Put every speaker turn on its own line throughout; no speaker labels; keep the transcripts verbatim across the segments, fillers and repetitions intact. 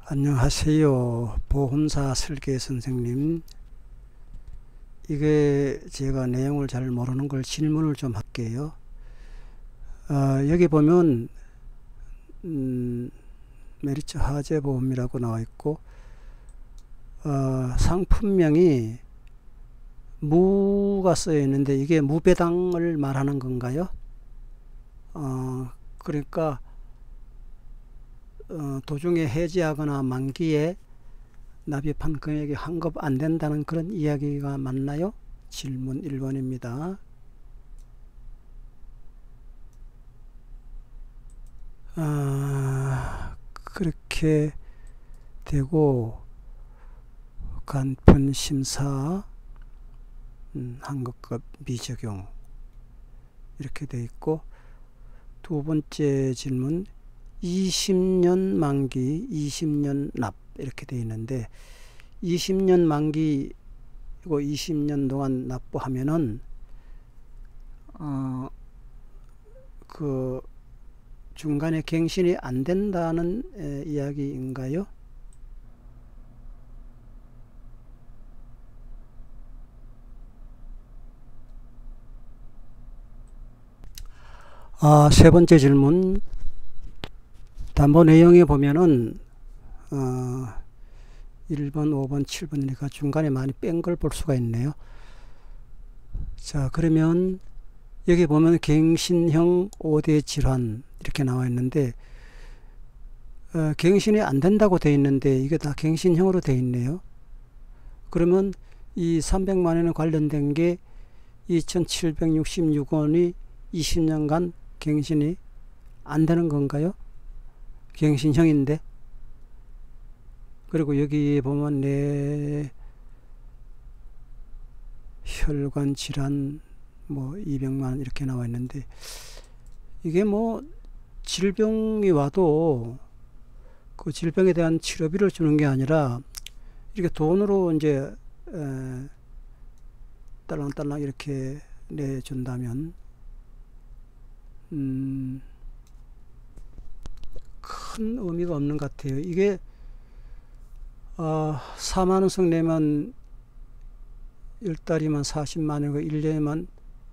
안녕하세요. 보험사 설계 선생님. 이게 제가 내용을 잘 모르는 걸 질문을 좀 할게요. 어, 여기 보면 음, 메리츠 화재보험이라고 나와 있고 어, 상품명이 무가 쓰여 있는데 이게 무배당을 말하는 건가요? 어, 그러니까 어, 도중에 해지하거나 만기에 납입한 금액이 환급 안 된다는 그런 이야기가 맞나요? 질문 일 번입니다. 아, 그렇게 되고 간편 심사 음, 환급급 미적용 이렇게 돼 있고, 두 번째 질문 이십 년 만기 이십 년 납 이렇게 돼 있는데, 이십 년 만기고 이십 년 동안 납부하면은 어, 그 중간에 갱신이 안 된다는 에, 이야기인가요? 아, 세 번째 질문. 담보 내용에 보면은 어, 일 번, 오 번, 칠 번이니까 중간에 많이 뺀 걸 볼 수가 있네요. 자, 그러면 여기 보면 갱신형 오 대 질환 이렇게 나와 있는데 어, 갱신이 안 된다고 돼 있는데 이게 다 갱신형으로 돼 있네요. 그러면 이 삼백만 원에 관련된 게 이천칠백육십육 원이 이십 년간 갱신이 안 되는 건가요? 갱신형인데. 그리고 여기 보면 내 혈관 질환 뭐 이백만 원 이렇게 나와 있는데, 이게 뭐 질병이 와도 그 질병에 대한 치료비를 주는 게 아니라 이렇게 돈으로 이제 에, 딸랑딸랑 이렇게 내준다면 음, 큰 의미가 없는 것 같아요. 이게 어, 사만 원씩 내면 열 달이면 사십만 원이고 일 년이면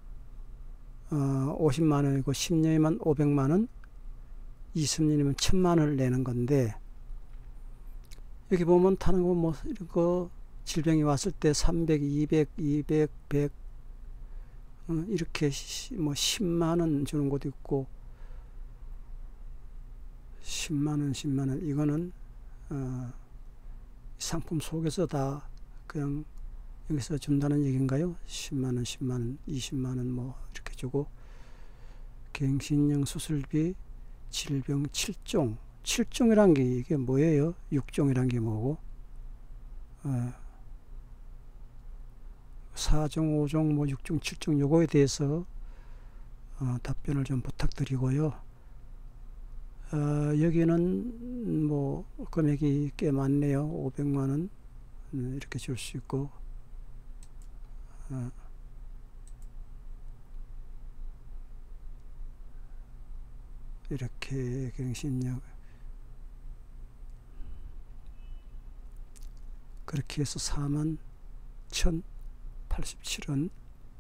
어, 오십만 원이고 십 년이면 오백만 원, 이십 년이면 천만 원을 내는 건데, 여기 보면 타는 거 뭐 이거 질병이 왔을 때 삼백, 이백, 이백, 백 어, 이렇게 뭐 십만 원 주는 것도 있고 십만 원, 십만 원 이거는 어, 상품 속에서 다 그냥 여기서 준다는 얘기인가요? 십만 원, 십만 원, 이십만 원 뭐 이렇게 주고, 갱신형 수술비 질병 칠 종, 칠 종이란 게 이게 뭐예요? 육 종이란 게 뭐고, 어, 사 종, 오 종, 뭐 육 종, 칠 종 요거에 대해서 어, 답변을 좀 부탁드리고요. 어, 여기는 뭐 금액이 꽤 많네요. 오백만 원 음, 이렇게 줄 수 있고, 어, 이렇게 갱신력 그렇게 해서 사만 천팔십칠 원.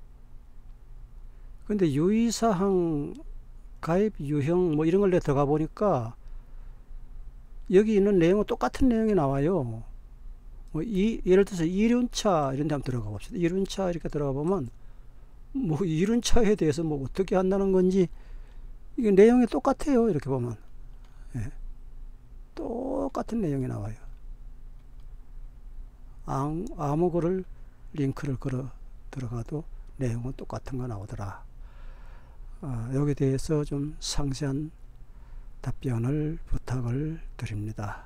근데 유의사항 가입 유형 뭐 이런 걸 내 들어가 보니까 여기 있는 내용은 똑같은 내용이 나와요. 뭐 이, 예를 들어서 이륜차 이런 데 한번 들어가 봅시다. 이륜차 이렇게 들어가 보면 뭐 이륜차에 대해서 뭐 어떻게 한다는 건지 이게 내용이 똑같아요. 이렇게 보면 예. 똑같은 내용이 나와요. 아무, 아무 거를 링크를 걸어 들어가도 내용은 똑같은 거 나오더라. 어, 여기에 대해서 좀 상세한 답변을 부탁을 드립니다.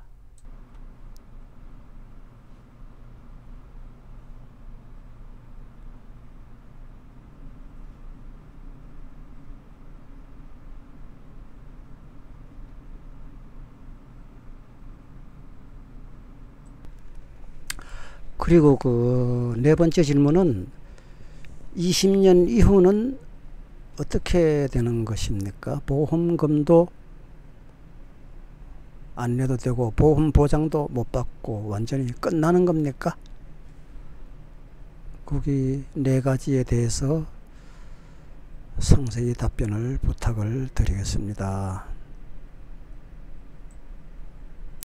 그리고 그 네 번째 질문은 이십 년 이후는 어떻게 되는 것입니까? 보험금도 안 내도 되고 보험 보장도 못 받고 완전히 끝나는 겁니까? 거기 네 가지에 대해서 상세히 답변을 부탁을 드리겠습니다.